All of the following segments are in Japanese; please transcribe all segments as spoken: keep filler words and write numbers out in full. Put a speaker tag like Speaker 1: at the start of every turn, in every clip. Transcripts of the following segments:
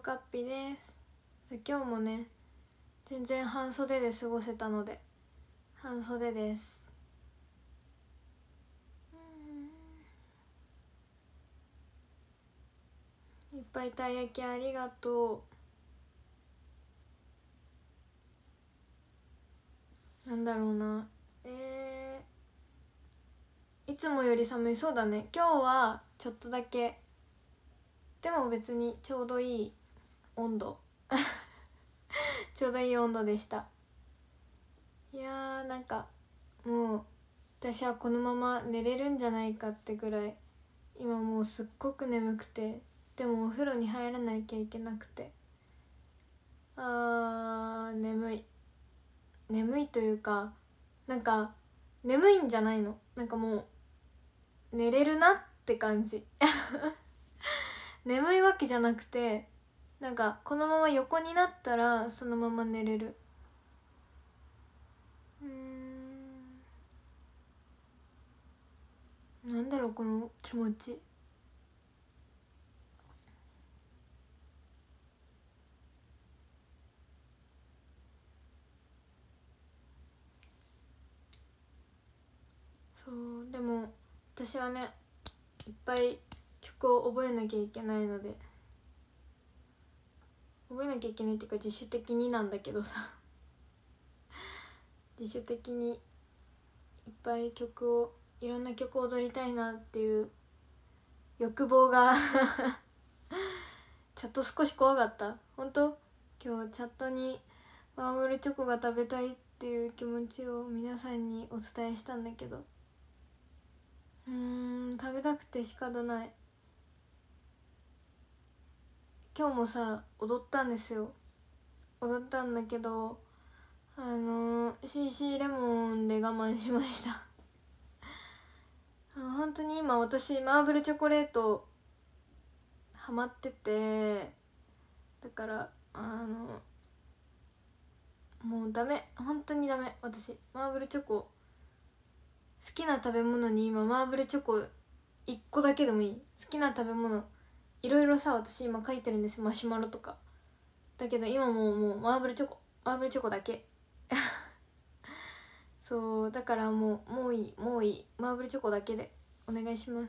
Speaker 1: かっぴです。今日もね全然半袖で過ごせたので半袖です。いっぱいたい焼きありがとう。なんだろうな、えー、いつもより寒い。そうだね、今日はちょっとだけ、でも別にちょうどいい温度ちょうどいい温度でした。いやー、なんかもう私はこのまま寝れるんじゃないかってぐらい今もうすっごく眠くて、でもお風呂に入らなきゃいけなくて、あー眠い眠いというか、なんか眠いんじゃないの、なんかもう寝れるなって感じ眠いわけじゃなくて、なんかこのまま横になったらそのまま寝れる。うーん、なんだろうこの気持ち。そうでも私はねいっぱい曲を覚えなきゃいけないので、覚えなきゃいけないっていうか自主的になんだけどさ自主的にいっぱい曲を、いろんな曲を踊りたいなっていう欲望がチャット少し怖かった。本当今日チャットにマーブルチョコが食べたいっていう気持ちを皆さんにお伝えしたんだけど、うーん食べたくて仕方ない。今日もさ踊ったんですよ。踊ったんだけどあのー、シーシー レモンで我慢しました本当に今私マーブルチョコレートハマってて、だからあのもうダメ、本当にダメ。私マーブルチョコ好きな食べ物に今マーブルチョコいっこだけでもいい。好きな食べ物いろいろさ私今書いてるんですよ、マシュマロとか。だけど今もうもうマーブルチョコマーブルチョコだけそうだからもうもういいもういいマーブルチョコだけでお願いします。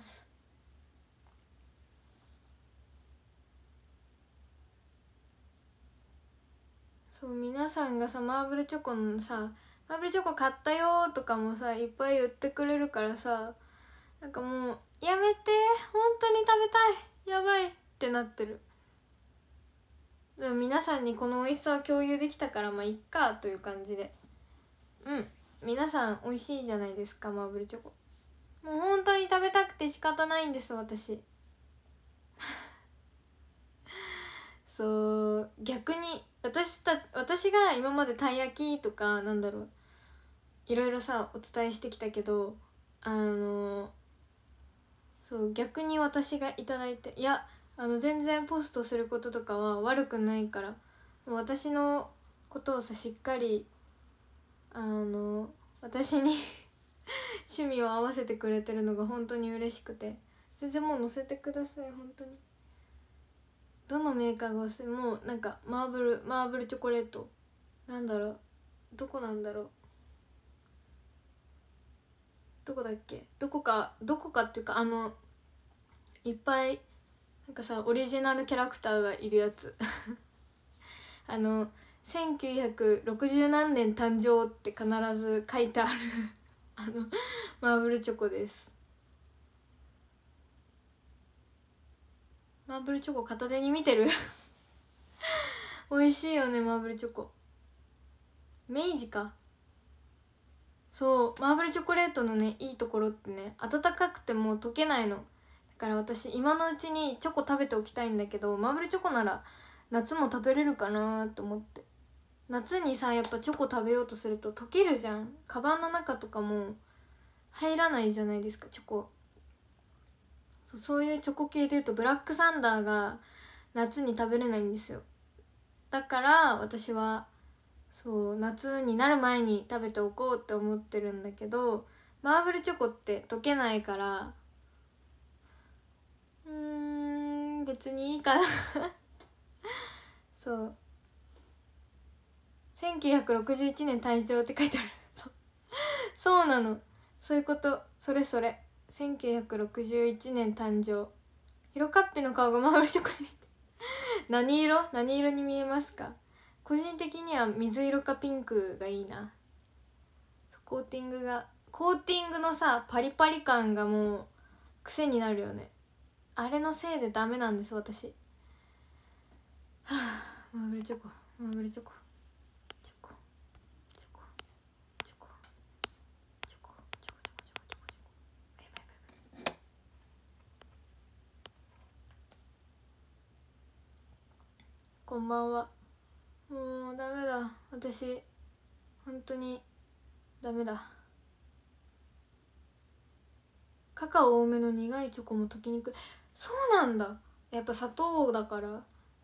Speaker 1: そう皆さんがさマーブルチョコのさマーブルチョコ買ったよとかもさいっぱい言ってくれるからさ、なんかもうやめて本当に食べたい、やばいってなってる。でも皆さんにこの美味しさを共有できたからまあいっかという感じで、うん皆さん美味しいじゃないですかマーブルチョコ。もう本当に食べたくて仕方ないんです私そう逆に私た私が今までたい焼きとかなんだろういろいろさお伝えしてきたけど、あのそう逆に私がいただいて、いやあの全然ポストすることとかは悪くないから、もう私のことをさしっかりあの私に趣味を合わせてくれてるのが本当に嬉しくて、全然もう載せてください本当に。どのメーカーがおすすめ、もうなんかマーブルマーブルチョコレートなんだろう、どこなんだろう、どこだっけ、どこかどこかっていうかあのいっぱいなんかさオリジナルキャラクターがいるやつあのせんきゅうひゃくろくじゅう何年誕生って必ず書いてあるあのマーブルチョコです。マーブルチョコ片手に見てる美味しいよねマーブルチョコ。明治か。そうマーブルチョコレートのねいいところってね、温かくても溶けないの。だから私今のうちにチョコ食べておきたいんだけど、マーブルチョコなら夏も食べれるかなと思って。夏にさやっぱチョコ食べようとすると溶けるじゃん、カバンの中とかも入らないじゃないですかチョコ。そう、そういうチョコ系でいうとブラックサンダーが夏に食べれないんですよ。だから私はそう夏になる前に食べておこうって思ってるんだけど、マーブルチョコって溶けないからうーん別にいいかなそうせんきゅうひゃくろくじゅういちねん誕生って書いてあるそうなの、そういうこと、それそれせんきゅうひゃくろくじゅういちねん誕生。ヒロカッピの顔がマーブルチョコに見て何色何色に見えますか？個人的には水色かピンクがいいな。コーティングがコーティングのさパリパリ感がもう癖になるよね。あれのせいでダメなんです私。はあ、マーブルチョコマーブルチョコチョコチョコチョコチョコチョコチョコチョコチョコチョコ。やばいやばいやばい。こんばんは。もうダメだ私、本当にダメだ。カカオ多めの苦いチョコも溶きにくい。そうなんだ、やっぱ砂糖だから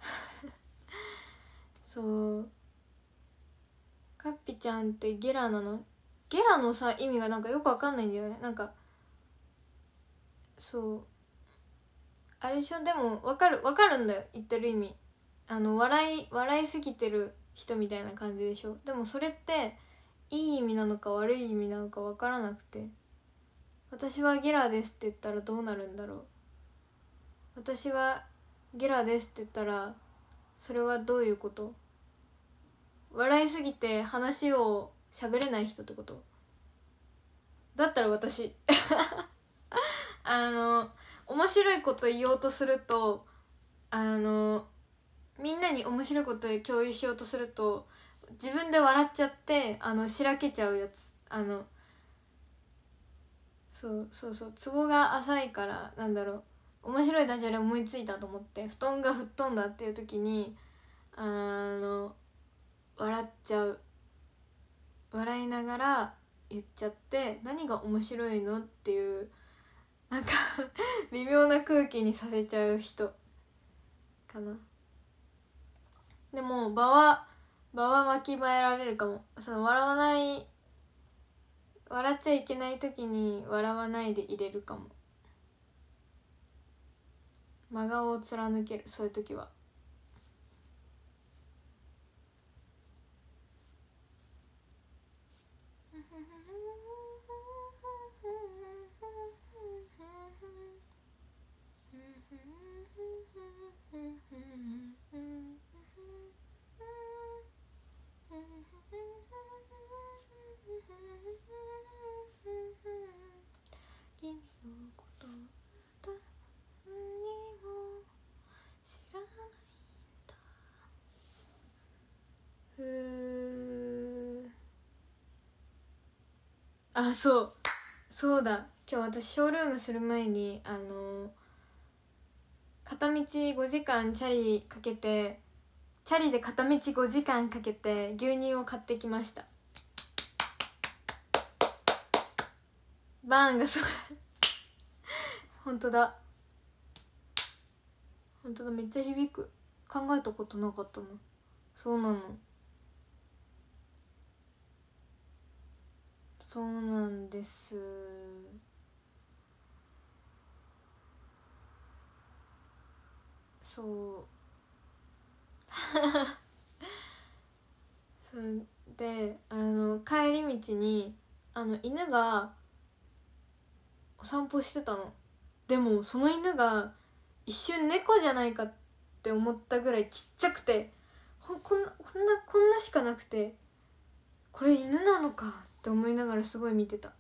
Speaker 1: そうカッピちゃんってゲラなの？ゲラのさ意味がなんかよくわかんないんだよね。なんかそうあれでしょ、でもわかるわかるんだよ言ってる意味。あの笑い笑いすぎてる人みたいな感じでしょ。でもそれっていい意味なのか悪い意味なのかわからなくて、私はゲラですって言ったらどうなるんだろう。私はゲラですって言ったらそれはどういうこと？笑いすぎて話を喋れない人ってこと？だったら私あの面白いこと言おうとすると、あのみんなに面白いことを共有しようとすると自分で笑っちゃってあのしらけちゃうやつ。あのそうそうそう、ツボが浅いから、なんだろう、面白いダジャレ思いついたと思って布団が吹っ飛んだっていう時にあの笑っちゃう、笑いながら言っちゃって何が面白いのっていうなんか微妙な空気にさせちゃう人かな。でも場は場はわきまえられるかも。その笑わない笑っちゃいけない時に笑わないで入れるかも。真顔を貫ける、そういう時は。君のこと誰にも知らないんだ。ふーあ、そうそうだ、今日私ショールームする前にあの片道ごじかんチャリかけてチャリで片道ごじかんかけて牛乳を買ってきました。バーンがすごい本当だ本当だ、めっちゃ響く。考えたことなかったな。そうなの、そうなんです。そうそうで、あの帰り道にあの犬がお散歩してたの。でもその犬が一瞬猫じゃないかって思ったぐらいちっちゃくて、ほんこんなこんなこんなしかなくて、これ犬なのかって思いながらすごい見てた。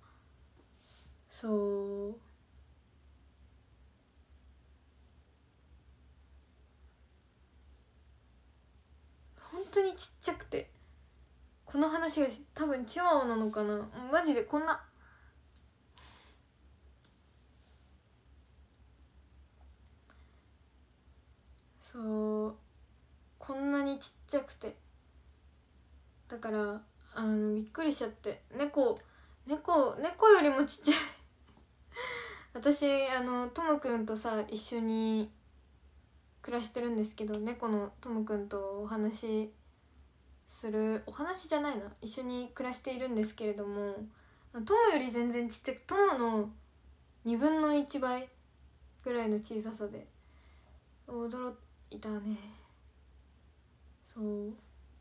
Speaker 1: そう本当にちっちゃくて、この話が多分チワワなのかな、マジでこんなそうこんなにちっちゃくて、だからあのびっくりしちゃって、猫猫猫よりもちっちゃい私あのともくんとさ一緒に暮らしてるんですけど、猫のともくんとお話しするお話じゃないな一緒に暮らしているんですけれども、トモより全然ちっちゃく、トモのにぶんのいちばいぐらいの小ささで驚いたね。 そう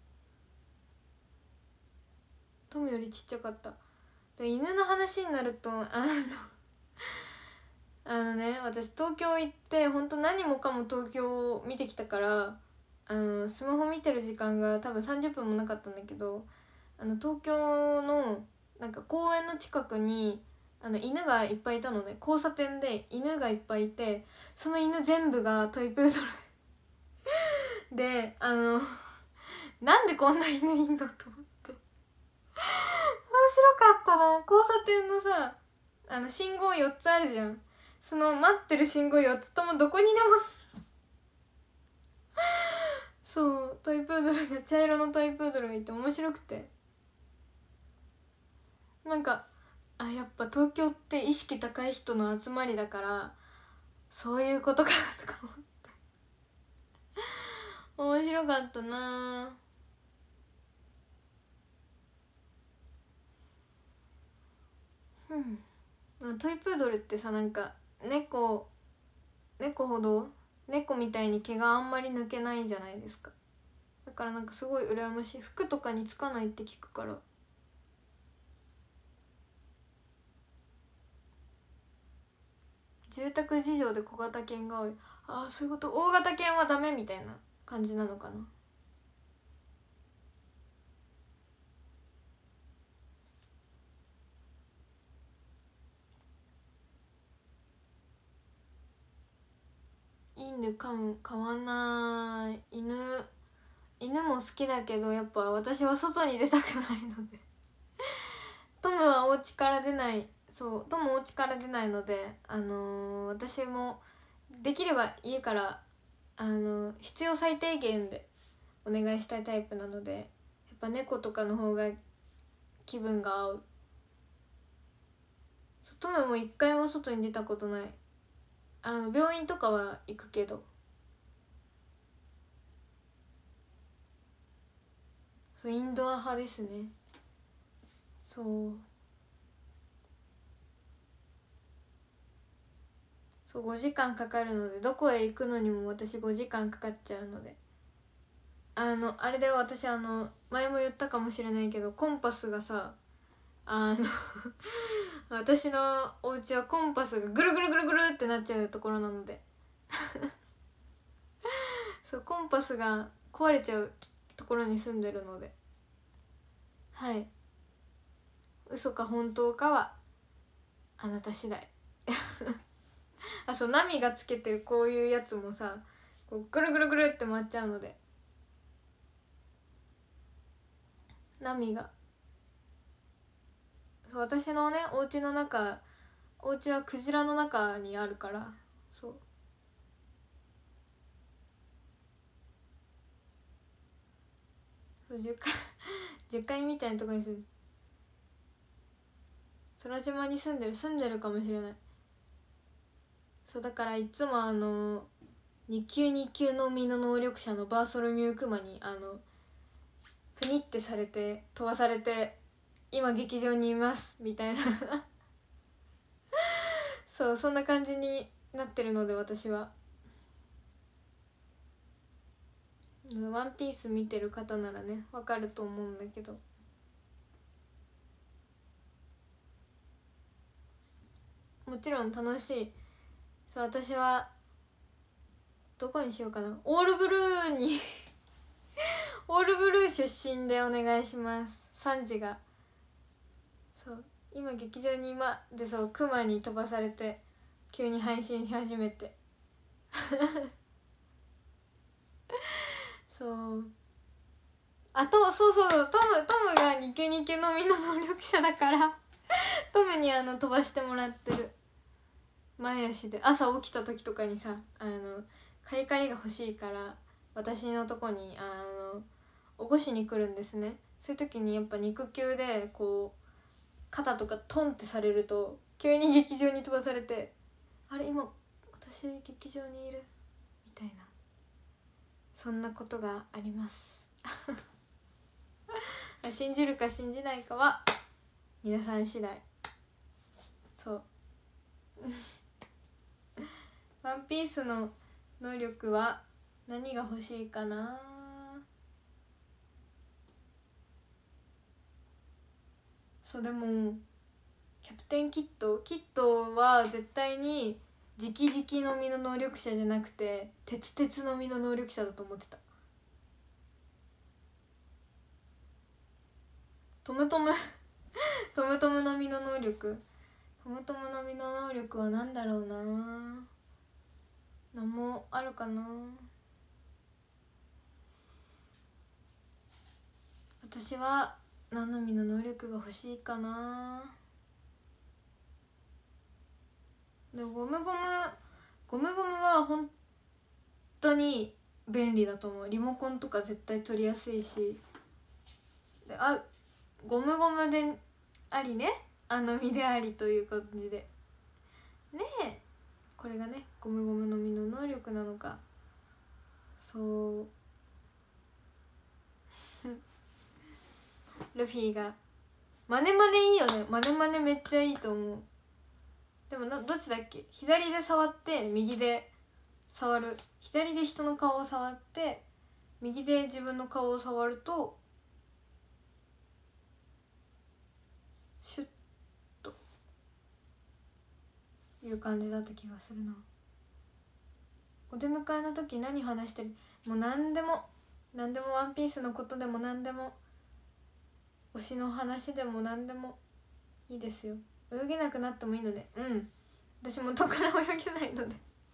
Speaker 1: トムよりちっちゃかった。で犬の話になるとあのあのね私東京行ってほんと何もかも東京を見てきたからあのスマホ見てる時間が多分さんじゅっぷんもなかったんだけど、あの東京のなんか公園の近くにあの犬がいっぱいいたのね。交差点で犬がいっぱいいて、その犬全部がトイプードルで、あのなんでこんな犬いんのと思って面白かったな。交差点のさあの信号よっつあるじゃん。その待ってる信号よっつともどこにでもそうトイプードルが茶色のトイプードルがいて面白くて、なんかあやっぱ東京って意識高い人の集まりだからそういうことかとか思って面白かったな。うんトイプードルってさなんか猫猫ほど猫みたいに毛があんまり抜けないじゃないですか。だからなんかすごい羨ましい。服とかにつかないって聞くから。住宅事情で小型犬が多い。ああそういうこと。大型犬はダメみたいな感じなのかな。犬飼う飼わない。犬犬も好きだけどやっぱ私は外に出たくないのでトムはお家から出ない。そうトムお家から出ないので、あのー、私もできれば家からあのー、必要最低限でお願いしたいタイプなので、やっぱ猫とかの方が気分が合う。トムも一回も外に出たことない。あの病院とかは行くけど、そうインドア派ですね。そうそうごじかんかかるので、どこへ行くのにも私ごじかんかかっちゃうので、あのあれで私あの前も言ったかもしれないけどコンパスがさあの私のお家はコンパスがぐるぐるぐるぐるってなっちゃうところなのでそうコンパスが壊れちゃうところに住んでるので、はい嘘か本当かはあなた次第あそうナミがつけてるこういうやつもさこうぐるぐるぐるって回っちゃうので、ナミがそう私のねお家の中お家はクジラの中にあるから、そうそうじゅっかいじゅっかいみたいなとこに住んで空島に住んでる住んでるかもしれない。そうだからいつもあのに級に級のみの能力者のバーソルミュークマにあのプニってされて飛ばされて今劇場にいますみたいなそうそんな感じになってるので、私はワンピース見てる方ならねわかると思うんだけど、もちろん楽しい。そう私はどこにしようかな。オールブルーにオールブルー出身でお願いします。サンジがそう今劇場に今でそうクマに飛ばされて急に配信し始めてそうあとそうそうそうトムトムがニケニケのみの能力者だからトムにあの飛ばしてもらってる。前足で朝起きた時とかにさあのカリカリが欲しいから私のとこにあの起こしに来るんですね。そういう時にやっぱ肉球でこう肩とかトンってされると急に劇場に飛ばされて、あれ今私劇場にいるみたいな、そんなことがあります信じるか信じないかは皆さん次第。そうワンピースの能力は何が欲しいかな。 そうでもキャプテンキッドキッドは絶対に直々の実の能力者じゃなくて鉄鉄の実の能力者だと思ってた。トムトムトムトムの実の能力トムトムの実の能力は何だろうな。何もあるかな。私は何の実の能力が欲しいかな。でもゴムゴムゴムゴムは本当に便利だと思う。リモコンとか絶対取りやすいし、であゴムゴムでありね、あの実でありという感じでねえ、これがねゴムゴムの実の能力なのか。そうルフィがマネマネいいよね。マネマネめっちゃいいと思う。でもなどっちだっけ、左で触って右で触る、左で人の顔を触って右で自分の顔を触るとシュッという感じだった気がするな。お出迎えの時何話してる、もう何でも何でもワンピースのことでも何でも推しの話でも何でもいいですよ。泳げなくなってもいいので、うん私元から泳げないので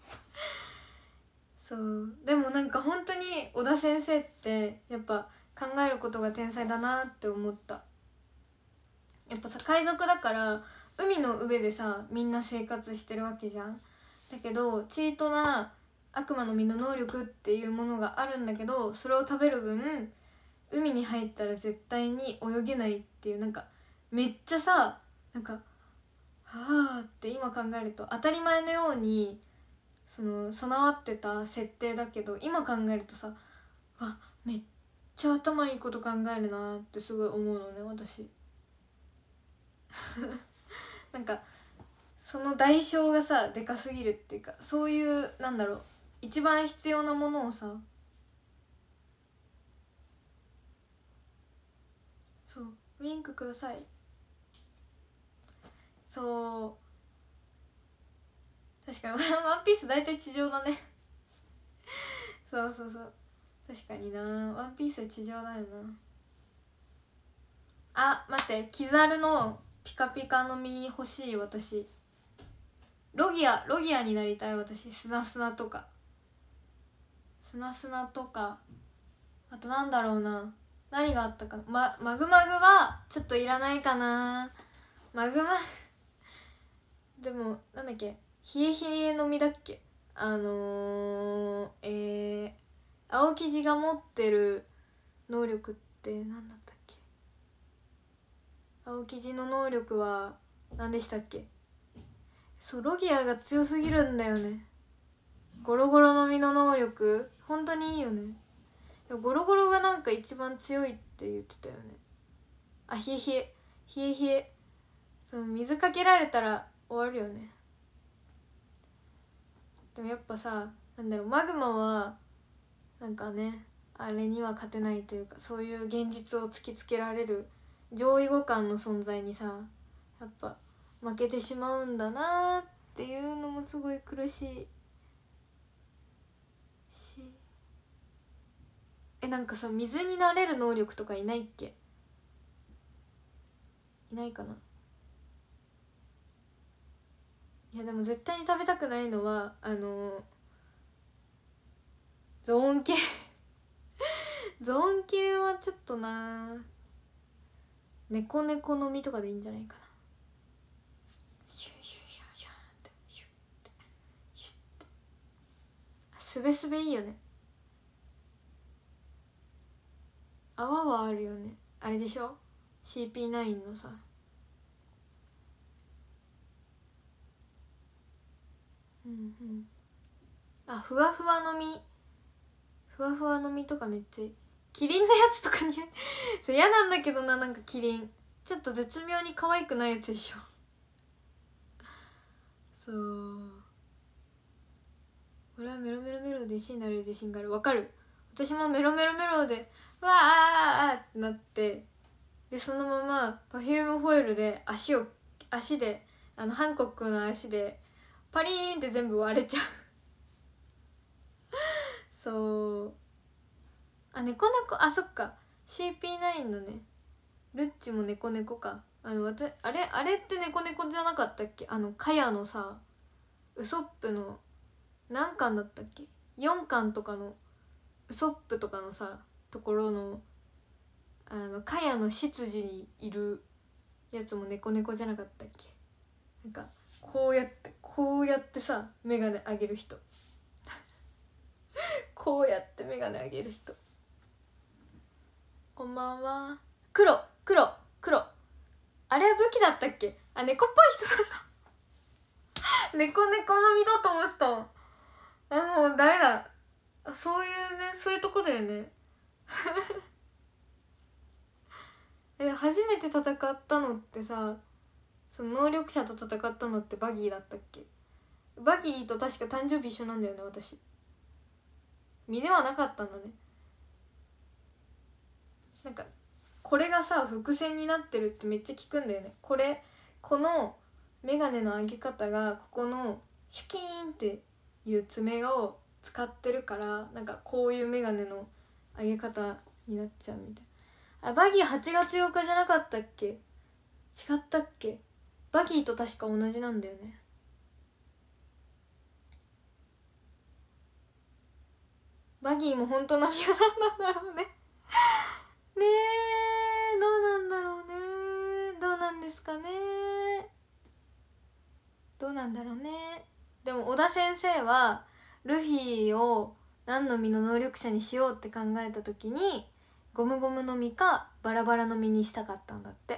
Speaker 1: そうでもなんか本当に小田先生ってやっぱ考えることが天才だなって思った。やっぱさ海賊だから海の上でさみんな生活してるわけじゃん。だけどチートな悪魔の実の能力っていうものがあるんだけど、それを食べる分海に入ったら絶対に泳げないっていう、なんかめっちゃさなんかはあって今考えると当たり前のようにその備わってた設定だけど、今考えるとさわめっちゃ頭いいこと考えるなってすごい思うのね私なんかその代償がさでかすぎるっていうか、そういうなんだろう一番必要なものをさ、そうウインクください。そう確かにワンピース大体地上だねそうそうそう確かにな、ワンピースは地上だよな。あ待って、キザルのピカピカの実欲しい私。ロギアロギアになりたい私。スナスナとかスナスナとか、あとなんだろうな、何があったかな、ま、マグマグはちょっといらないかな。マグマでもなんだっけ、冷え冷えの実だっけ、あのー、えー、青生地が持ってる能力って何だったっけ。青生地の能力は何でしたっけ。そうロギアが強すぎるんだよね。ゴロゴロの実の能力本当にいいよね。ゴロゴロがなんか一番強いって言ってたよね。あ冷え冷え冷え冷え、そう水かけられたら終わるよね。でもやっぱさなんだろう、マグマはなんかねあれには勝てないというか、そういう現実を突きつけられる上位互換の存在にさやっぱ負けてしまうんだなっていうのもすごい苦しいし、えなんかさ水になれる能力とかいないっけ。いないかな。いやでも絶対に食べたくないのはあのゾーン系ゾーン系はちょっとな、猫猫の実とかでいいんじゃないかな。シュシュシュシュってシュってシュってすべすべいいよね。泡はあるよね、あれでしょ シーピーナイン のさ。うんうんあふわふわの実ふわふわの実とかめっちゃいい。キリンのやつとかにそう嫌なんだけどな、なんかキリンちょっと絶妙に可愛くないやつでしょそう俺はメロメロメロで石になれる自信がある。わかる、私もメロメロメロでわーってなって、 でそのままパフュームホイルで足を足であのハンコックの足でパリーンって全部割れちゃうそうあ猫猫あそっか シーピーナイン のねルッチも猫猫かあのわたあれあれって猫猫じゃなかったっけあのカヤのさウソップの何巻だったっけよんかんとかのウソップとかのさところのあのカヤの執事にいるやつも猫猫じゃなかったっけなんかこうやってこうやってさメガネ上げる人こうやってメガネ上げる人こんばんは黒黒黒あれは武器だったっけあ猫っぽい人なんだ猫猫の実だと思ったあもうダメだあそういうねそういうとこだよねえ初めて戦ったのってさその能力者と戦ったのってバギーだったっけバギーと確か誕生日一緒なんだよね私身ではなかったんだねなんかこれがさ伏線になってるってめっちゃ聞くんだよねこれこのメガネの上げ方がここのシュキーンっていう爪を使ってるからなんかこういうメガネの上げ方になっちゃうみたいなあバギーはちがつようかじゃなかったっけ違ったっけバギーと確か同じなんだよねバギーも本当の身は何なんだろうねねえどうなんだろうねどうなんですかねどうなんだろうねでも小田先生はルフィを何の実の能力者にしようって考えた時にゴムゴムの実かバラバラの実にしたかったんだって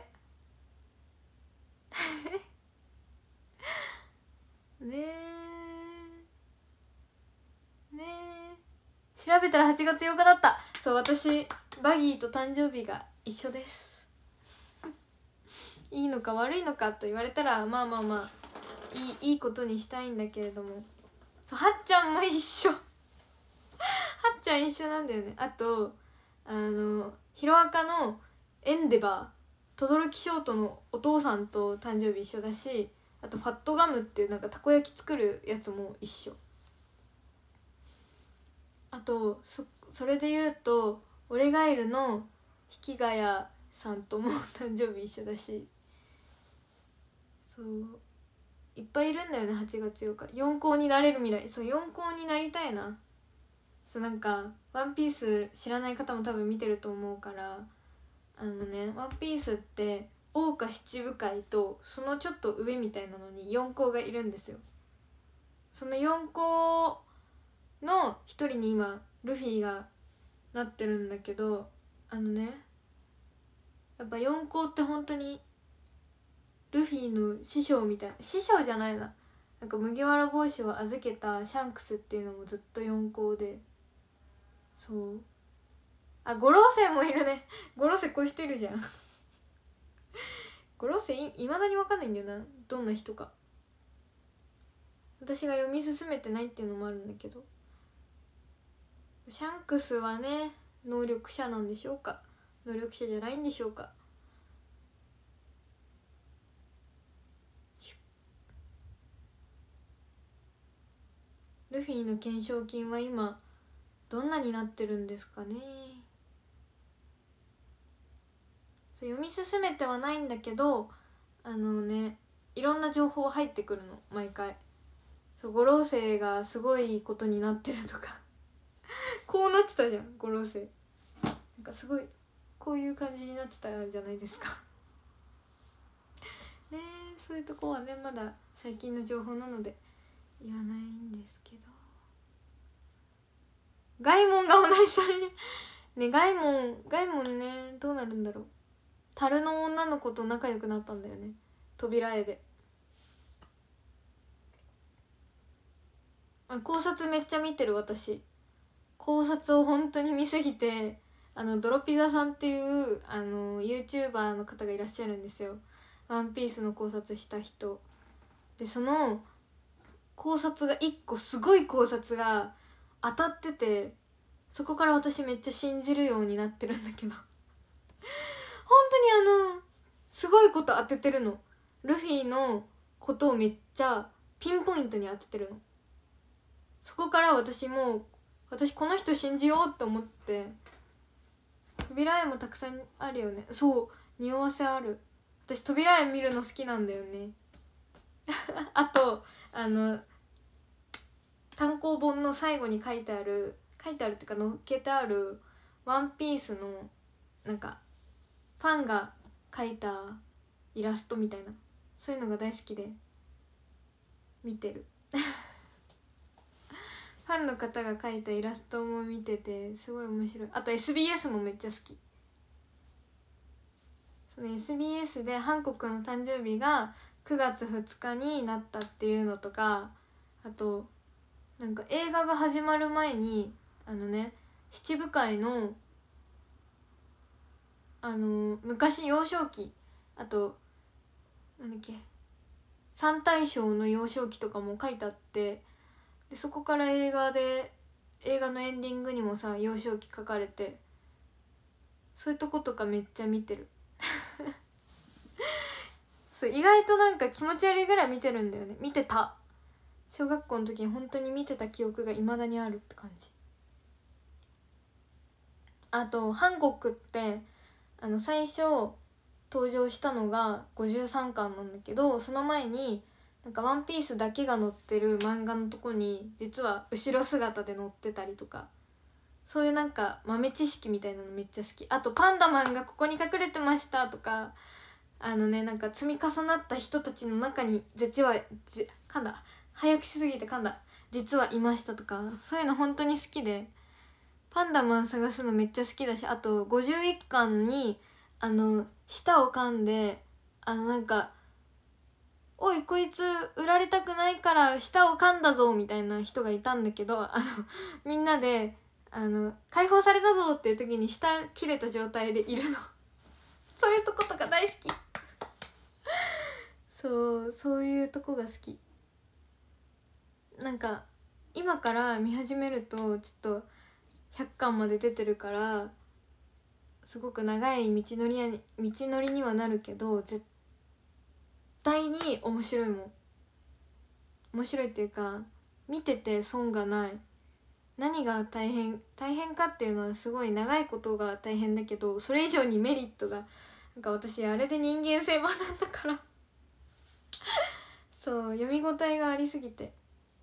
Speaker 1: ねえねえ調べたらはちがつようかだったそう私バギーと誕生日が一緒ですいいのか悪いのかと言われたらまあまあまあいい、いいことにしたいんだけれどもそうはっちゃんも一緒はっちゃん一緒なんだよねあとあのヒロアカのエンデバー轟ショートのお父さんと誕生日一緒だしあとファットガムっていうなんかたこ焼き作るやつも一緒あと そ, それで言うとオレガエルの引きヶ谷さんとも誕生日一緒だしそういっぱいいるんだよねはちがつようか四皇になれる未来そう四皇になりたいなそうなんかワンピース知らない方も多分見てると思うからあのねワンピースって桜花七部会とそのちょっと上みたいなのに四皇がいるんですよその四皇の一人に今ルフィがなってるんだけどあのねやっぱ四皇って本当にルフィの師匠みたいな師匠じゃないななんか麦わら帽子を預けたシャンクスっていうのもずっと四皇でそうあ五老星もいるね五老星こういう人いるじゃん五老星いいまだに分かんないんだよなどんな人か私が読み進めてないっていうのもあるんだけどシャンクスはね能力者なんでしょうか能力者じゃないんでしょうかルフィの懸賞金は今どんなになってるんですかねそう読み進めてはないんだけどあのねいろんな情報入ってくるの毎回そう五老星がすごいことになってるとかこうなってたじゃん五老星なんかすごいこういう感じになってたんじゃないですかねえそういうとこはねまだ最近の情報なので言わないんですけどガイモンが同じだねガイモンガイモンねどうなるんだろう樽の女の子と仲良くなったんだよね扉絵であ考察めっちゃ見てる私考察を本当に見すぎてあのドロピザさんっていうあの YouTuber の方がいらっしゃるんですよワンピースの考察した人でその考察がいっこすごい考察が当たっててそこから私めっちゃ信じるようになってるんだけど本当にあのすごいこと当ててるの。ルフィのことをめっちゃピンポイントに当ててるの。そこから私も私この人信じようって思って。扉絵もたくさんあるよね。そう匂わせある。私扉絵見るの好きなんだよねあとあの単行本の最後に書いてある書いてあるっていうか載っけてあるワンピースのなんかファンが描いたイラストみたいな、そういうのが大好きで見てるファンの方が描いたイラストも見ててすごい面白い。あと エスビーエス もめっちゃ好き。その エスビーエス でハンコックの誕生日がくがつふつかになったっていうのとか、あとなんか映画が始まる前にあのね七部会のあの昔幼少期、あとなんだっけ三大将の幼少期とかも書いてあって、でそこから映画で映画のエンディングにもさ幼少期書かれて、そういうとことかめっちゃ見てるそう意外となんか気持ち悪いぐらい見てるんだよね。見てた小学校の時に本当に見てた記憶がいまだにあるって感じ。あとハンコックってあの最初登場したのがごじゅうさんかんなんだけど、その前になんかワンピースだけが載ってる漫画のとこに実は後ろ姿で載ってたりとか、そういうなんか豆知識みたいなのめっちゃ好き。あとパンダマンがここに隠れてましたとか、あのねなんか積み重なった人たちの中に実はじ噛んだ早くしすぎて噛んだ実はいましたとか、そういうの本当に好きでパンダマン探すのめっちゃ好きだし、あとごじゅういっかんにあの舌を噛んであのなんかおいこいつ売られたくないから舌を噛んだぞみたいな人がいたんだけど、あのみんなであの解放されたぞっていう時に舌切れた状態でいるのそういうとことか大好きそうそういうとこが好き。なんか今から見始めるとちょっとひゃっかんまで出てるからすごく長い道のりや道のりにはなるけど、絶対に面白いもん。面白いっていうか見てて損がない。何が大変大変かっていうのはすごい長いことが大変だけど、それ以上にメリットがなんか私あれで人間性学んだからそう読み応えがありすぎて。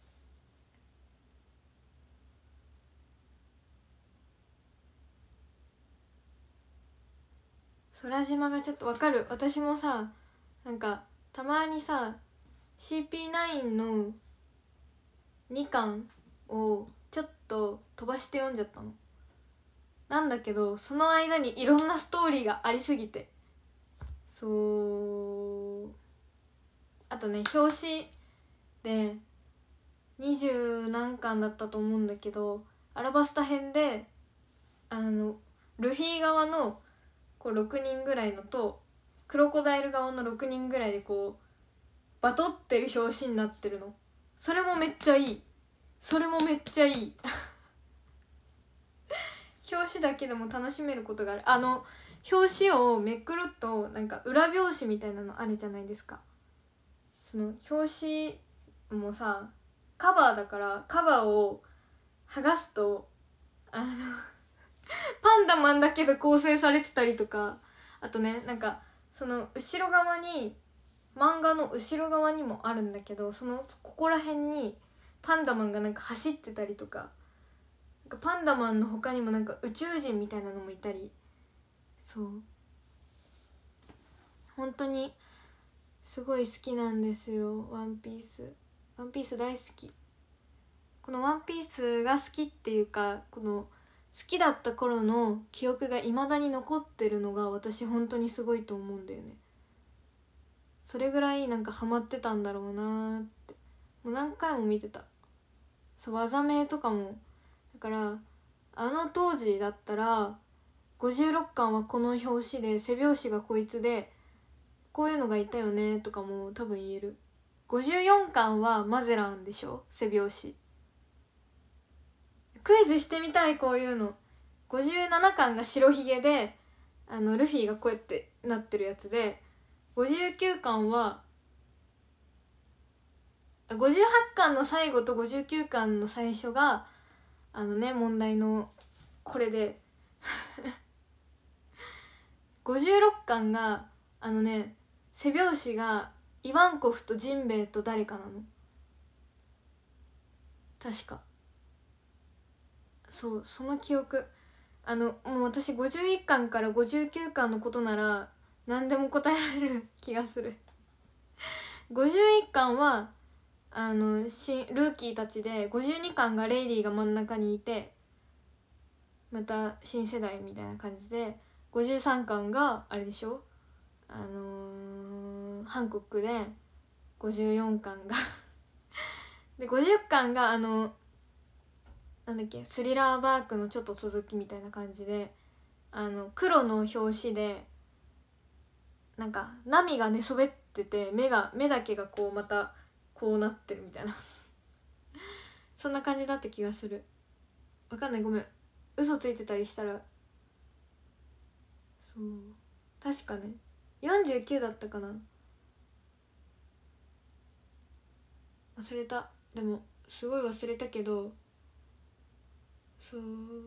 Speaker 1: 空島がちょっとわかる。私もさなんかたまにさ シーピーナイン のにかんをちょっと飛ばして読んじゃったのなんだけど、その間にいろんなストーリーがありすぎて、そうあとね表紙で二十何巻だったと思うんだけど、アラバスタ編であのルフィ側のこうろくにんぐらいのとクロコダイル側のろくにんぐらいでこうバトってる表紙になってるの。それもめっちゃいい。それもめっちゃいい表紙だけでも楽しめることがある。あの表紙をめくるとなんか裏表紙みたいなのあるじゃないですか。その表紙もさカバーだからカバーを剥がすとあのパンダマンだけで構成されてたりとか、あとねなんかその後ろ側に漫画の後ろ側にもあるんだけど、そのここら辺にパンダマンがなんか走ってたりとか、なんかパンダマンの他にもなんか宇宙人みたいなのもいたり、そう本当にすごい好きなんですよワンピース。ワンピース大好き。このワンピースが好きっていうかこの好きだった頃の記憶がいまだに残ってるのが私本当にすごいと思うんだよね。それぐらいなんかハマってたんだろうなって。もう何回も見てた。そう技名とかもだからあの当時だったらごじゅうろっかんはこの表紙で背表紙がこいつでこういうのがいたよねとかも多分言える。ごじゅうよんかんはマゼランでしょ背表紙。クイズしてみたいこういうの。ごじゅうななかんが白ひげであのルフィがこうやってなってるやつで、ごじゅうきゅうかんはごじゅうはちかんの最後とごじゅうきゅうかんの最初があのね問題のこれでごじゅうろっかんがあのね背拍子がイワンコフとジンベエと誰かなの確か。そうその記憶、あのもう私ごじゅういっかんからごじゅうきゅうかんのことなら何でも答えられる気がするごじゅういっかんはあの新ルーキーたちで、ごじゅうにかんがレイリーが真ん中にいてまた新世代みたいな感じで、ごじゅうさんかんがあれでしょ、あのー、ハンコックで、ごじゅうよんかんがでごじゅっかんがあのなんだっけスリラーバークのちょっと続きみたいな感じで、あの黒の表紙でなんか波が寝そべってて目が目だけがこうまたこうなってるみたいなそんな感じだった気がする。わかんない、ごめん嘘ついてたりしたら。そう確かねよんじゅうきゅうだったかな、忘れた。でもすごい忘れたけど、そう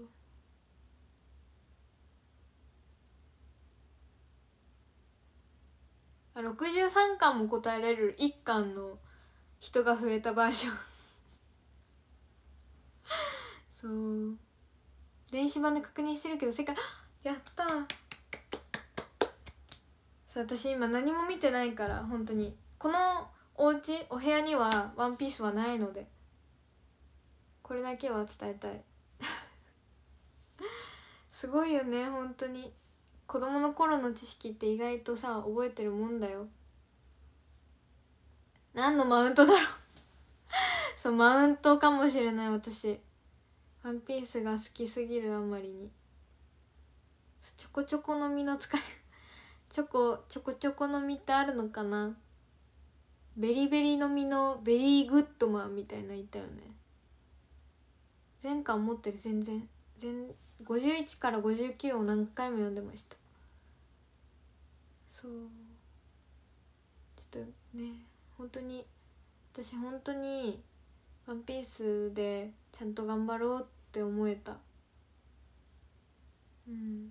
Speaker 1: あろくじゅうさんかんも答えられるいっかんの人が増えたバージョンそう電子版で確認してるけど世界やったー。そう私今何も見てないから本当にこのお家お部屋にはワンピースはないのでこれだけは伝えたいすごいよね本当に。子供の頃の知識って意外とさ覚えてるもんだよ。何のマウントだろうそうマウントかもしれない。私ワンピースが好きすぎるあまりに。ちょこちょこの実の使いチョコちょこちょこの実ってあるのかな。ベリベリの実のベリーグッドマンみたいなのいたよね。全巻持ってる。全然全ごじゅういちからごじゅうきゅうを何回も読んでました。そうちょっとね本当に私本当にワンピースでちゃんと頑張ろうって思えた。うん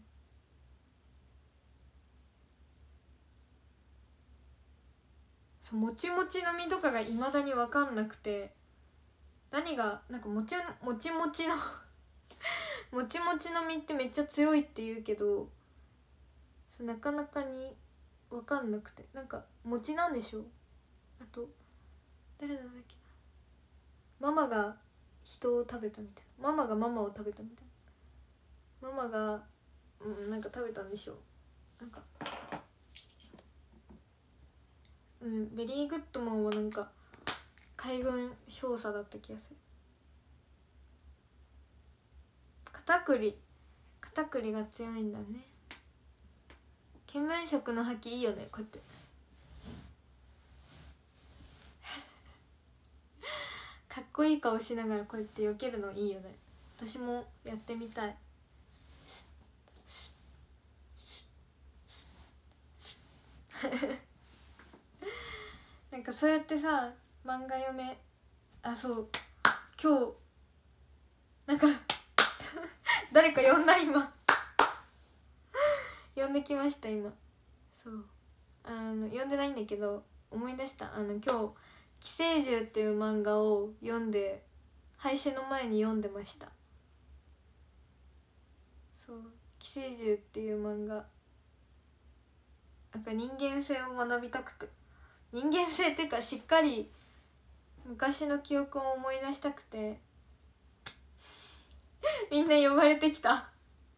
Speaker 1: そうもちもちの実とかがいまだに分かんなくて、何がなんかもちもちもちのもちもちの実ってめっちゃ強いって言うけどそうなかなかに分かんなくて、なんか餅なんでしょ。あと誰なんだっけな、ママが人を食べたみたいな、ママがママを食べたみたいな、ママが、うん、なんか食べたんでしょう。なんかうんベリーグッドマンはなんか海軍少佐だった気がする。片栗片栗が強いんだね。見聞色の覇気いいよねこうやってかっこいい顔しながらこうやって避けるのいいよね。私もやってみたいなんかそうやってさ漫画読めあそう今日なんか誰か呼んだ今呼んできました今。そうあの呼んでないんだけど思い出した。あの今日「寄生獣」っていう漫画を読んで配信の前に読んでました。そう寄生獣っていう漫画なんか人間性を学びたくて、人間性っていうかしっかり昔の記憶を思い出したくてみんな呼ばれてきた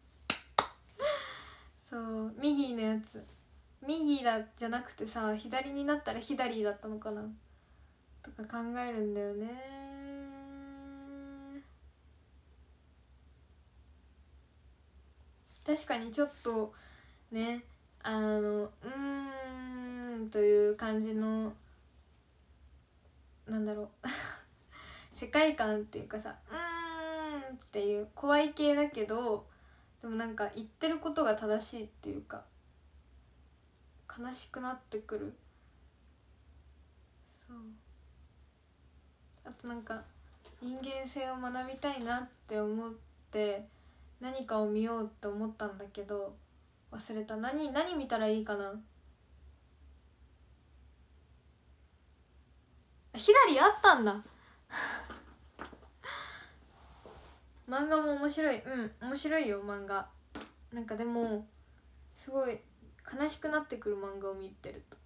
Speaker 1: そうミギーのやつミギーだじゃなくてさ左になったらヒダリーだったのかなとか考えるんだよね。確かにちょっとねあのうーんという感じのなんだろう世界観っていうかさうーんっていう怖い系だけどでもなんか言ってることが正しいっていうか悲しくなってくる。そう、あとなんか人間性を学びたいなって思って何かを見ようって思ったんだけど忘れた。何何見たらいいかな。ヒダリあったんだ漫画も面白い。うん面白いよ漫画。なんかでもすごい悲しくなってくる漫画を見てると。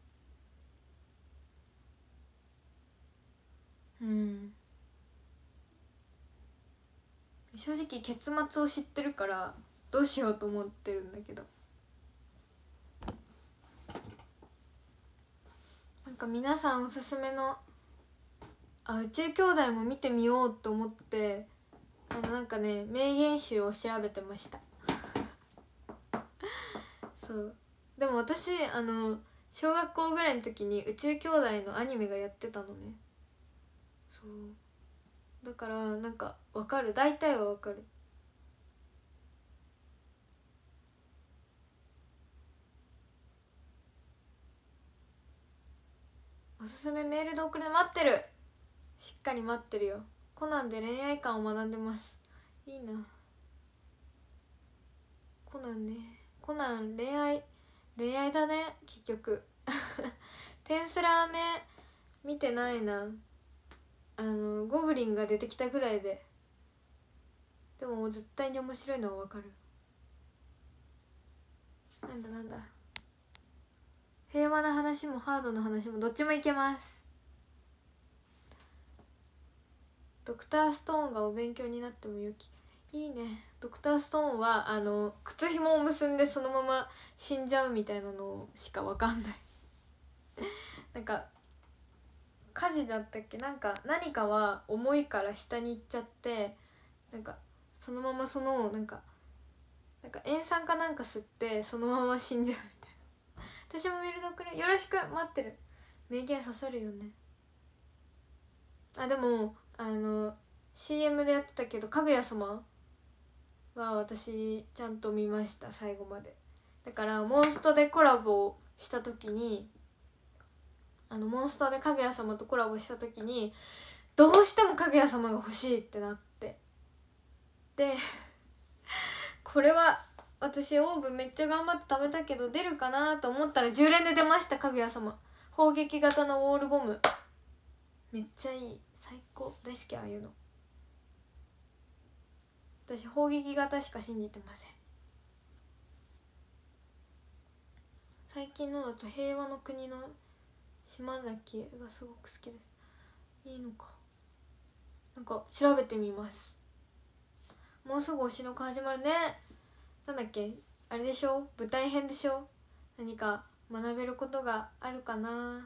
Speaker 1: うん正直結末を知ってるからどうしようと思ってるんだけど、なんか皆さんおすすめのあ宇宙兄弟も見てみようと思ってあのなんかね名言集を調べてましたそうでも私あの小学校ぐらいの時に宇宙兄弟のアニメがやってたのね。そうだからなんかわかる、大体はわかる。おすすめメールで送る、待ってる、しっかり待ってるよ。コナンで恋愛観を学んでます。いいなコナンね。コナン恋愛恋愛だね結局テンスラーね見てないな。あのゴブリンが出てきたぐらいで、でももう絶対に面白いのはわかる。なんだなんだ平和な話もハードな話もどっちもいけます。ドクターストーンがお勉強になってもよき。いいね。ドクターストーンはあの靴紐を結んでそのまま死んじゃうみたいなのしかわかんないなんか火事だったっけ、なんか何かは重いから下に行っちゃってなんかそのままそのなんかなんか塩酸かなんか吸ってそのまま死んじゃうみたいな。私もメールドくれよろしく待ってる。名言刺さるよね。あでもあの シーエム でやってたけどかぐや様は私ちゃんと見ました最後まで。だからモンストでコラボをした時にあのモンストでかぐや様とコラボした時にどうしてもかぐや様が欲しいってなってでこれは私オーブめっちゃ頑張って食べたけど出るかなと思ったらじゅう連で出ました。かぐや様砲撃型のウォールボムめっちゃいい、最高、大好き。ああいうの私砲撃型しか信じてません。最近のだと平和の国の島崎がすごく好きです。いいのかなんか調べてみます。もうすぐ推しの子始まるね。なんだっけあれでしょ、舞台編でしょ。何か学べることがあるかな。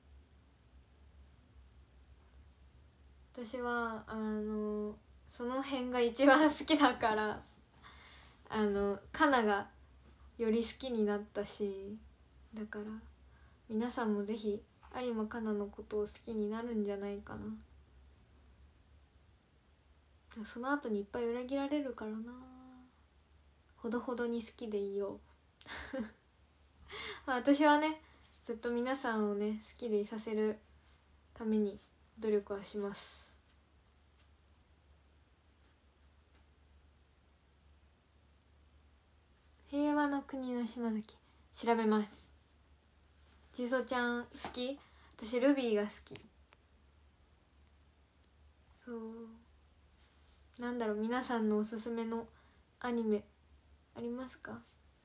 Speaker 1: 私はあのその辺が一番好きだからあのカナがより好きになったし、だから皆さんもぜひ有馬カナのことを好きになるんじゃないかな。その後にいっぱい裏切られるからな。ほどほどに好きでいようまあ私はねずっと皆さんをね好きでいさせるために努力はします。平和の国の島崎調べます。ジュソちゃん好き？私ルビーが好き。そうなんだろう、皆さんのおすすめのアニメありますか？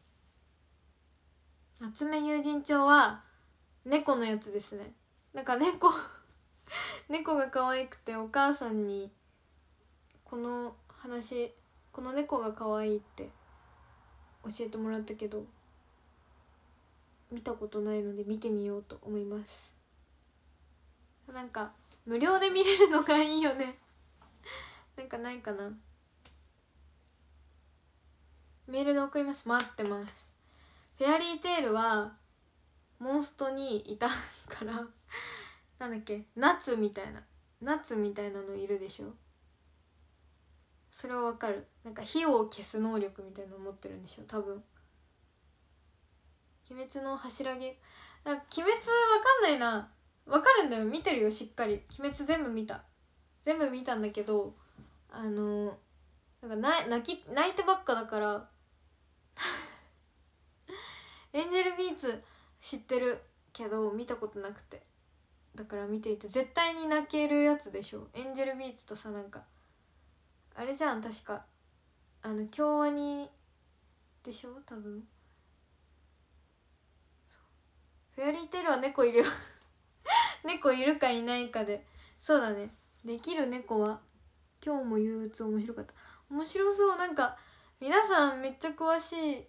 Speaker 1: 夏目友人帳は猫のやつですね。なんか猫猫が可愛くてお母さんにこの話この猫が可愛いって教えてもらったけど見たことないので見てみようと思います。なんか無料で見れるのがいいよねなんかないかな。メールで送ります。待ってます。フェアリーテールはモンストにいたからなんだっけ夏みたいな夏みたいなのいるでしょ。 それはわかる。なんか火を消す能力みたいなの持ってるんでしょ多分。鬼滅の柱木、なんか鬼滅わかんないな。わかるんだよ、見てるよしっかり。鬼滅全部見た全部見たんだけど、あのなんかな泣き泣いてばっかだからエンジェルビーツ知ってるけど見たことなくて、だから見ていて絶対に泣けるやつでしょ。エンジェルビーツとさ、なんかあれじゃん確か、あの京アニでしょ多分。フェアリーテールは猫いるよ猫いるかいないかで。そうだね、できる猫は今日も憂鬱面白かった。面白そう。なんか皆さんめっちゃ詳しい。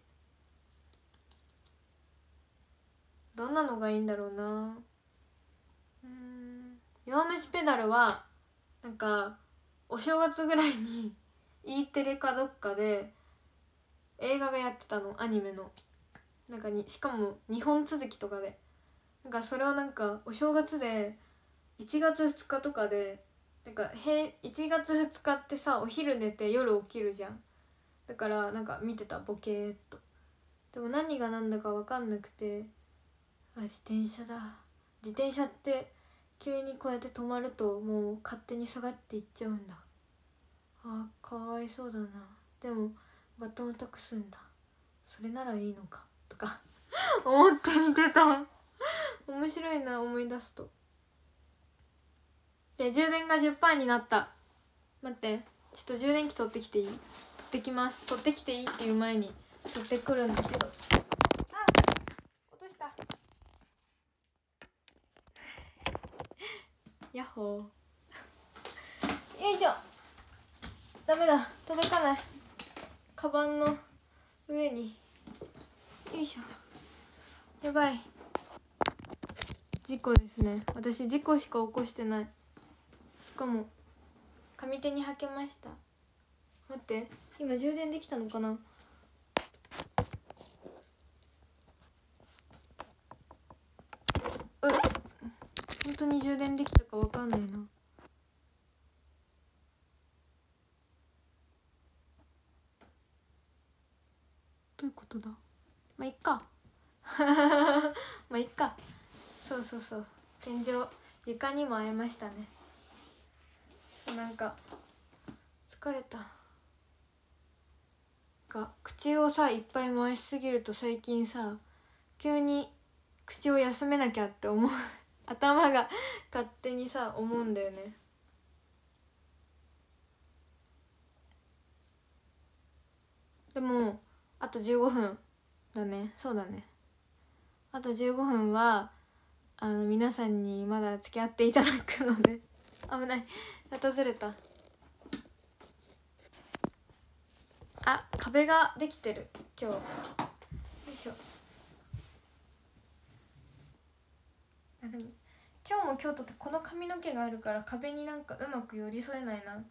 Speaker 1: どんなのがいいんだろうな。うーん、弱虫ペダルはなんかお正月ぐらいにE テレかどっかで映画がやってたの、アニメの。なんかにしかもにほん続きとかで、なんかそれをなんかお正月でいちがつふつかとかで、なんかいちがつふつかってさお昼寝て夜起きるじゃん。だからなんか見てた、ボケーっと。でも何が何だか分かんなくて、あ自転車だ、自転車って急にこうやって止まるともう勝手に下がっていっちゃうんだ、あかわいそうだな、でもバトンを託すんだ、それならいいのかとか思って見てた面白いな、思い出すと。で充電が じゅっパーセント になった。待って、ちょっと充電器取ってきていい？取ってきます。取ってきていいっていう前に取ってくるんだけど、あ落としたヤッホーよいしょ。ダメだ、届かない、カバンの上に。よいしょ、やばい、事故ですね。私事故しか起こしてない。しかも上手に履けました。待って、今充電できたのかな。うっ、本当に充電できたか分かんないな。どういうことだ。まあいっかまあいっか。そうそうそう、天井床にも会えましたね。なんか疲れた。が口をさいっぱい回しすぎると最近さ急に口を休めなきゃって思う頭が勝手にさ思うんだよね。でもあとじゅうごふんだね。そうだね、あとじゅうごふんはあの皆さんにまだ付き合っていただくので危ない、またずれた。あ、壁ができてる今日。よいしょ。あでも今日も京都ってこの髪の毛があるから壁になんかうまく寄り添えないな。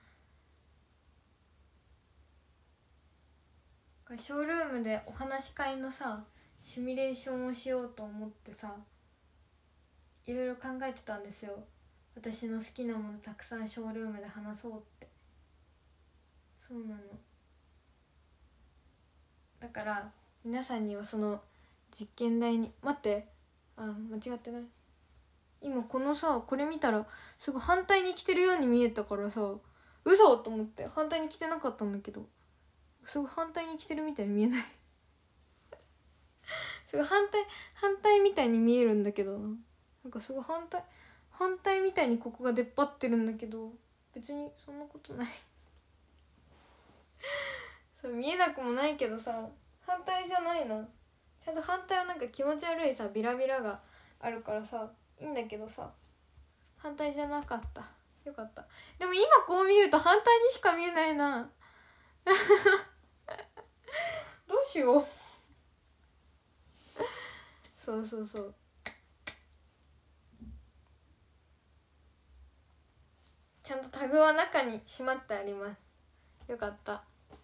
Speaker 1: ショールームでお話し会のさシミュレーションをしようと思ってさいろいろ考えてたんですよ。私の好きなものたくさんショールームで話そうって。そうなの。だから皆さんにはその実験台に待って、あ間違ってない。今このさこれ見たらすごい反対に着てるように見えたからさ嘘と思って反対に着てなかったんだけど、すごい反対に着てるみたいに見えないすごい反対反対みたいに見えるんだけどな、なんかすごい反対反対みたいにここが出っ張ってるんだけど別にそんなことないそう見えなくもないけどさ反対じゃないな。ちゃんと反対はなんか気持ち悪いさビラビラがあるからさいいんだけどさ反対じゃなかった。よかった。でも今こう見ると反対にしか見えないなどうしようそうそうそう、ちゃんとタグは中にしまってあります。よかった。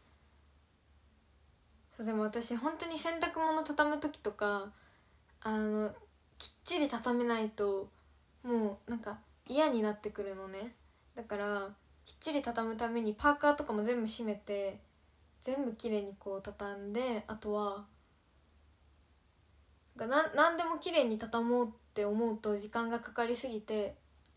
Speaker 1: そうでも私本当に洗濯物畳む時とかあのきっちり畳めないともうなんか嫌になってくるのね。だからきっちり畳むためにパーカーとかも全部閉めて全部きれいにこう畳んで、あとはな何でもきれいに畳もうって思うと時間がかかりすぎて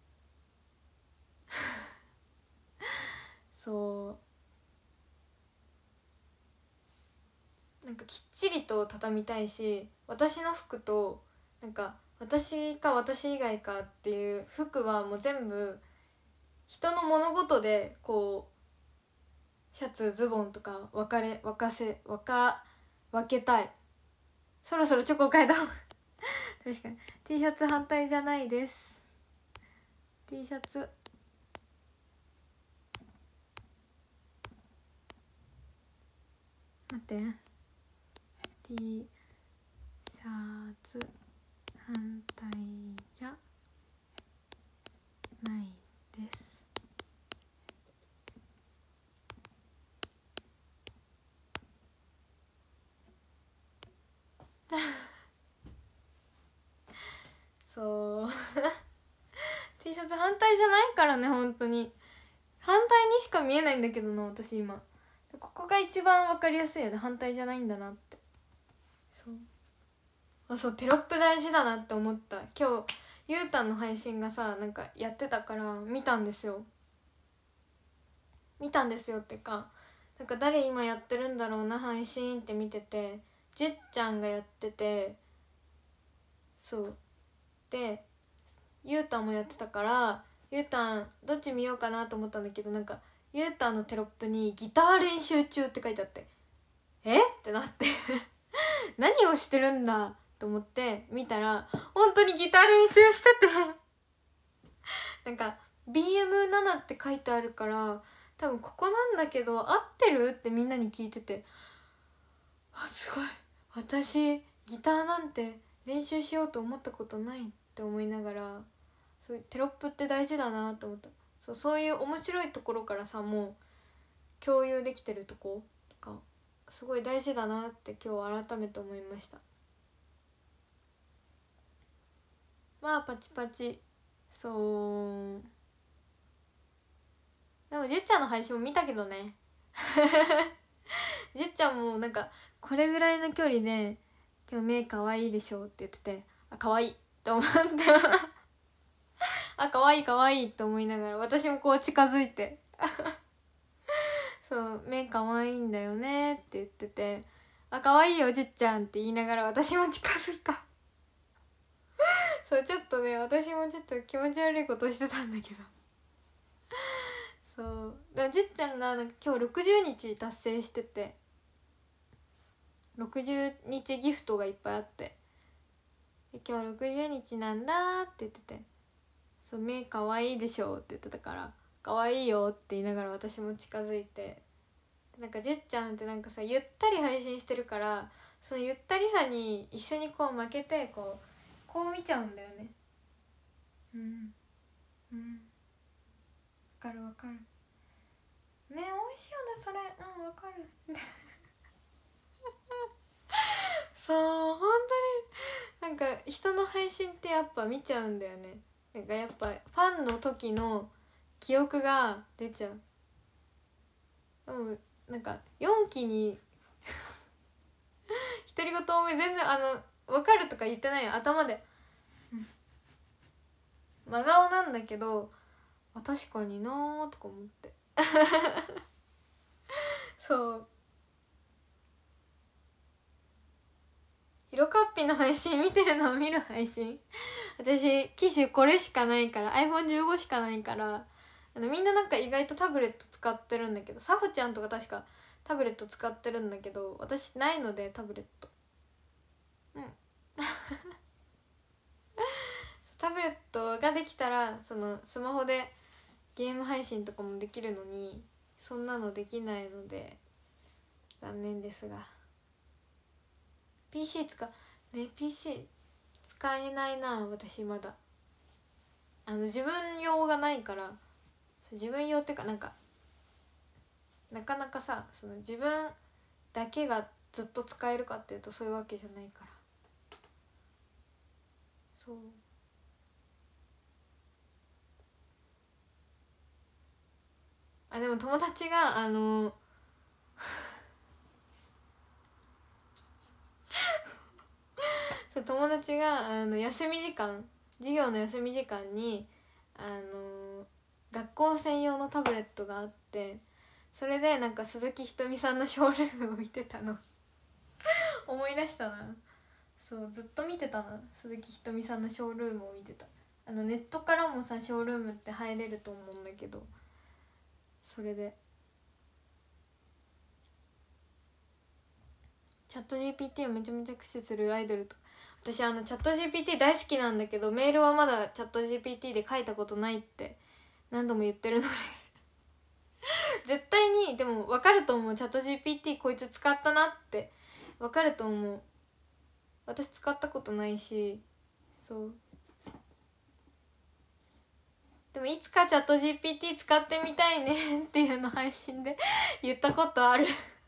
Speaker 1: そうなんかきっちりと畳みたいし、私の服となんか私か私以外かっていう服はもう全部人の物事でこうシャツズボンとか分かれ分かせ分か分けたい。そろそろチョコを変えた確かに T シャツ反対じゃないです。 T シャツ待って T シャツ反対じゃないですそうT シャツ反対じゃないからね、本当に反対にしか見えないんだけどな、私今ここが一番分かりやすいよね、反対じゃないんだなって。そうあ、そうテロップ大事だなって思った。今日ゆうたんの配信がさなんかやってたから見たんですよ見たんですよってか、なんか誰今やってるんだろうな配信って見てて、じゅっちゃんがやってて、そうでゆうたんもやってたからゆうたんどっち見ようかなと思ったんだけど、なんかゆうたんのテロップにギター練習中って書いてあって、えってなって何をしてるんだと思って見たら本当にギター練習しててなんか ビーエムなな って書いてあるから多分ここなんだけど合ってるってみんなに聞いてて、あすごい私ギターなんて練習しようと思ったことないって思いながら、そういうテロップって大事だなと思った。そうそういう面白いところからさもう共有できてるとことかすごい大事だなって今日改めて思いました。まあパチパチそうでもじゅっちゃんの配信も見たけどねじゅっちゃんもなんかこれぐらいの距離で「今日目かわいいでしょ」って言ってて、あかわいいって思ってあかわいいかわいいって思いながら私もこう近づいてそう目かわいいんだよねって言ってて、あかわいいよじゅっちゃんって言いながら私も近づいたそうちょっとね私もちょっと気持ち悪いことしてたんだけどそうでもじゅっちゃんがなんか今日ろくじゅうにち達成してて、ろくじゅうにちギフトがいっぱいあって、で今日ろくじゅうにちなんだって言ってて、そう目かわいいでしょって言ってたからかわいいよって言いながら私も近づいて、なんかじゅっちゃんってなんかさゆったり配信してるから、そのゆったりさに一緒にこう負けてこうこう見ちゃうんだよね。うんうんわかるわかるね、美味しいよねそれ、うんわかるそう本当になんか人の配信ってやっぱ見ちゃうんだよね。なんかやっぱファンの時の記憶が出ちゃう。でもなんかよんきに独り言多め全然あの分かるとか言ってないよ頭で、うん、真顔なんだけどあ確かになーとか思ってそうヒロカッピの配信見てるのを見る配信私機種これしかないから アイフォンじゅうご しかないからあのみんななんか意外とタブレット使ってるんだけど、さほちゃんとか確かタブレット使ってるんだけど私ないのでタブレットうんタブレットができたらそのスマホでゲーム配信とかもできるのにそんなのできないので残念ですが ピーシー 使ね ピーシー 使えないな私まだあの自分用がないから自分用ってかなんかなかなかさその自分だけがずっと使えるかっていうとそういうわけじゃないからそう。 あでも友達があのそう友達があの休み時間授業の休み時間にあの学校専用のタブレットがあって、それでなんか鈴木ひとみさんのショールームを見てたの思い出したな。そうずっと見てたな、鈴木ひとみさんのショールームを見てた。あのネットからもさショールームって入れると思うんだけど、それでチャット ジーピーティー をめちゃめちゃ駆使するアイドルとか、私あのチャット ジーピーティー 大好きなんだけど、メールはまだチャット ジーピーティー で書いたことないって何度も言ってるので絶対にでも分かると思う。チャット ジーピーティー こいつ使ったなって分かると思う。私使ったことないし。そうでもいつかチャット ジーピーティー 使ってみたいねっていうの配信で言ったことある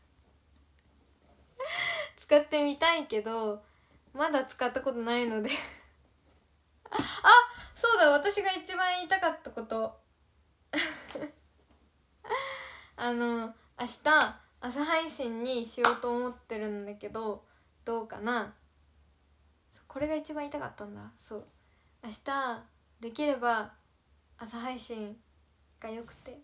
Speaker 1: 使ってみたいけどまだ使ったことないのであ、そうだ、私が一番言いたかったことあの明日朝配信にしようと思ってるんだけどどうかな。これが一番言いたかったんだ。そう明日できれば朝配信がよくて、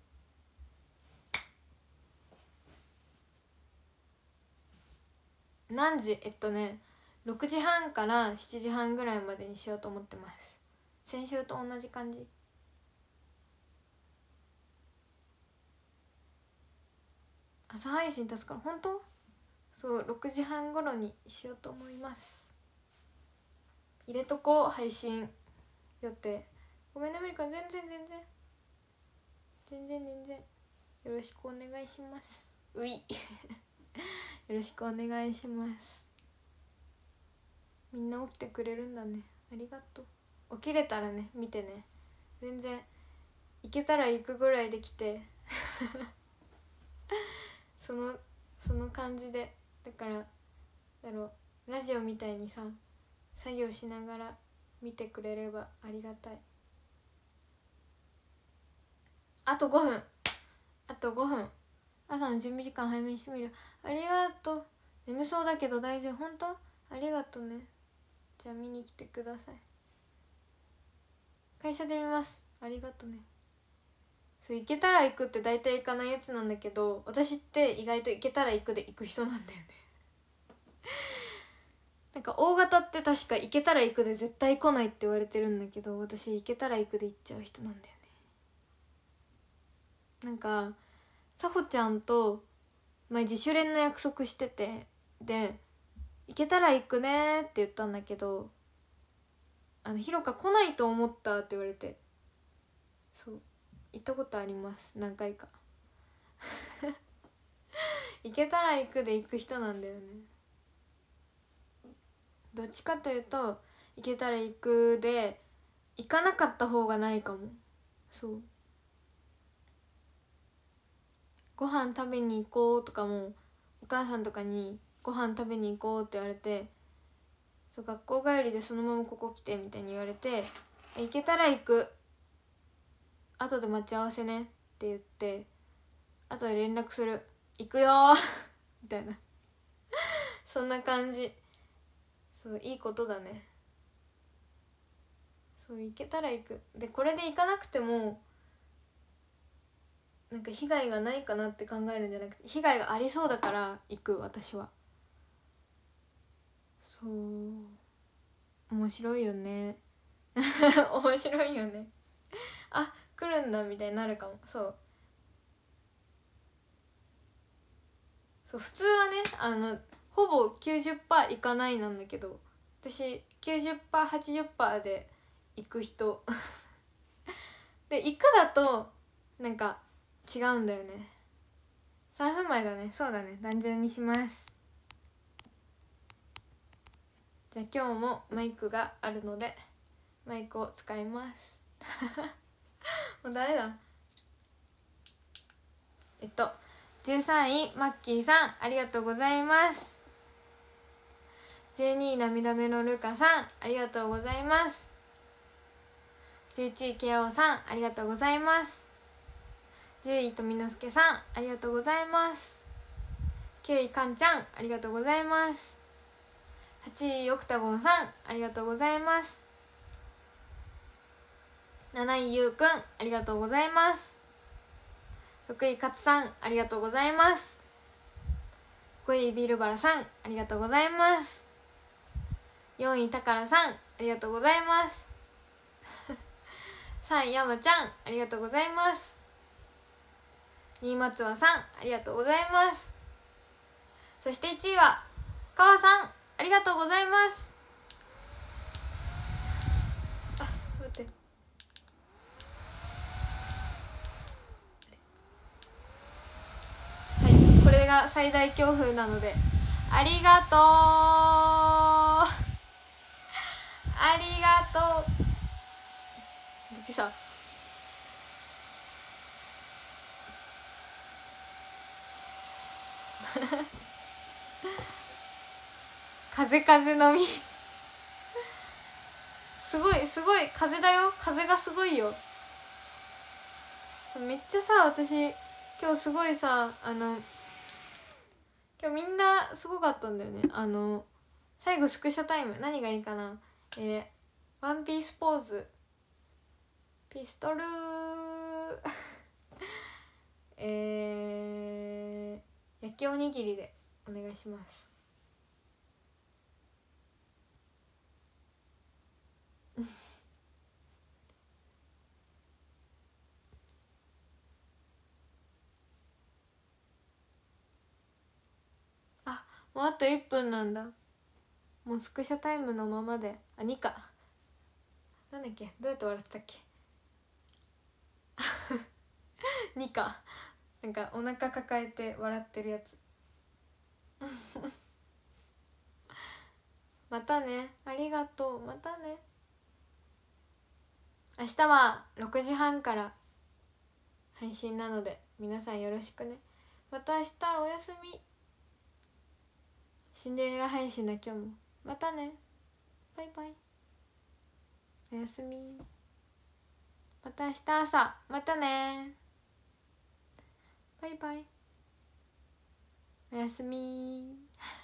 Speaker 1: 何時えっとねろくじはんからしちじはんぐらいまでにしようと思ってます。先週と同じ感じ。朝配信助かる。本当？そうろくじはん頃にしようと思います。入れとこう配信予定。ごめんね無理か。全然全然全然全然よろしくお願いします。ういよろしくお願いします。みんな起きてくれるんだね、ありがとう。起きれたらね見てね。全然行けたら行くぐらいできてそのその感じで、だからだろう、ラジオみたいにさ作業しながら見てくれればありがたい。あとごふんあとごふん。朝の準備時間早めにしてみる。ありがとう。眠そうだけど大丈夫。本当？ありがとうね。じゃあ見に来てください。会社で見ます。ありがとうね。そう行けたら行くって大体行かないやつなんだけど、私って意外と行けたら行くで行く人なんだよねなんか大型って確か行けたら行くで絶対来ないって言われてるんだけど、私行けたら行くで行っちゃう人なんだよね。なんかさほちゃんと前自主練の約束してて、で行けたら行くねって言ったんだけど、あのひろか来ないと思ったって言われて、そう行ったことあります何回か行けたら行くで行く人なんだよね。どっちかというと行けたら行くで行かなかった方がないかも。そうご飯食べに行こうとかもお母さんとかにご飯食べに行こうって言われて、そう学校帰りでそのままここ来てみたいに言われて、行けたら行く、後で待ち合わせねって言って、後で連絡する、行くよみたいなそんな感じ。そういいことだね。そう行けたら行くで、これで行かなくてもなんか被害がないかなって考えるんじゃなくて、被害がありそうだから行く。私はそう面白いよね面白いよねあ来るんだみたいになるかも。そうそう普通はねあのほぼ きゅうじゅっパーセント 行かないなんだけど、私 きゅうじゅっパーセントはちじゅっパーセント で行く人で行くだとなんか違うんだよね。さんぷんまえだね。そうだね、壇上読みします。じゃあ今日もマイクがあるのでマイクを使いますもうダメだ。えっとじゅうさんいマッキーさんありがとうございます。じゅうにい涙目のルカさんありがとうございます。じゅういちいケオさんありがとうございます。 じゅういとみのすけさんありがとうございます。きゅういかんちゃんありがとうございます。はちいオクタゴンさんありがとうございます。なないゆうくんありがとうございます。ろくいかつさんありがとうございます。ごいビルバラさんありがとうございます。よんいたからさんありがとうございます。さんいやまちゃんありがとうございます。にいまつわさんありがとうございます。そしていちいはかわさんありがとうございます。あ、待って、はい、これが最大強風なのでありがとうありがとう。びっくりした。風風のみすごいすごい風だよ、風がすごいよ。めっちゃさ、私今日すごいさ、あの今日みんなすごかったんだよね。あの最後スクショタイム何がいいかな。えー、ワンピースポーズ、ピストルえー、焼きおにぎりでお願いします。あ、もうあといっぷんなんだ。もうスクショタイムのままで、あ、にか、なんだっけ、どうやって笑ってたっけにか、なんかお腹抱えて笑ってるやつまたね、ありがとう、またね。明日はろくじはんから配信なので皆さんよろしくね。また明日おやすみ。シンデレラ配信だ今日も。またね、バイバイ、おやすみ。また明日朝、またね、バイバイ、おやすみ